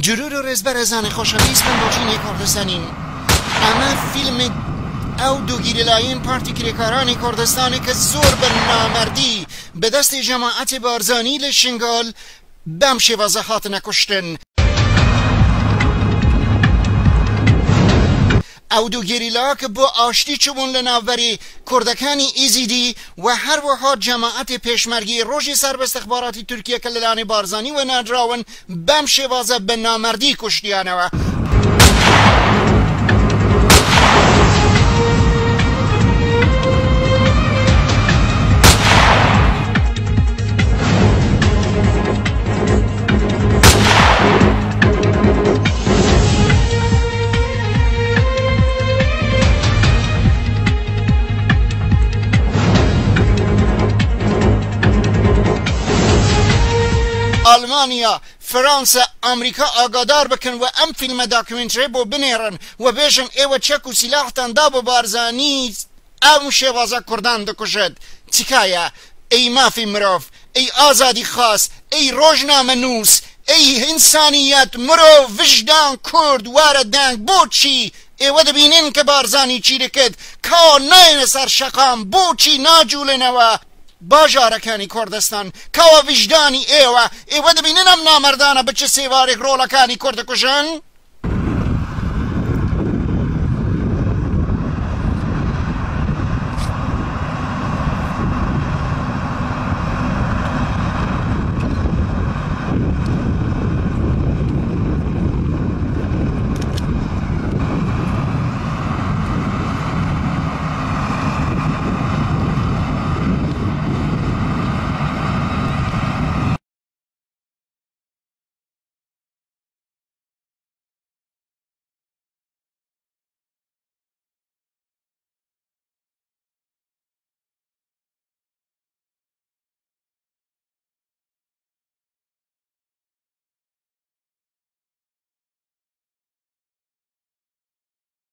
جرور و رزبر زن خوشویست من باچین کردستانیم اما فیلم او دو گیریلاین پارتی کریکارانی کردستانی که زور بر نامردی به دست جماعت بارزانی لشنگال بمشه وضاحات نکشتن او دو گریلا که با آشتی چوبون لناوری کردکانی ایزیدی و هر وحاد جماعت پیشمرگی روژی سرب استخباراتی ترکیه کللان بارزانی و نادراون بمشه وضا به نامردی کشتیانه آلمانیا، فرانسه، آمریکا آگادار بکن و ام فیلم داکومنتری بو بنیرن و بیشن ایوه چک و سلاح تندا بو بارزانی ام شوازه کردن دکشد تکایه ای مافی مروف ای آزادی خاص ای روزنامه نوس ای انسانیت مرو وجدان کرد وارد دنگ بوچی ایوه دبینین که بارزانی چی رکد که نین سر شقام بوچی ناجول نوا باجارکانی کردستان که وجدانی ایوه دبینین هم نامردانه بچه سیوارک رولکانی کرد کشن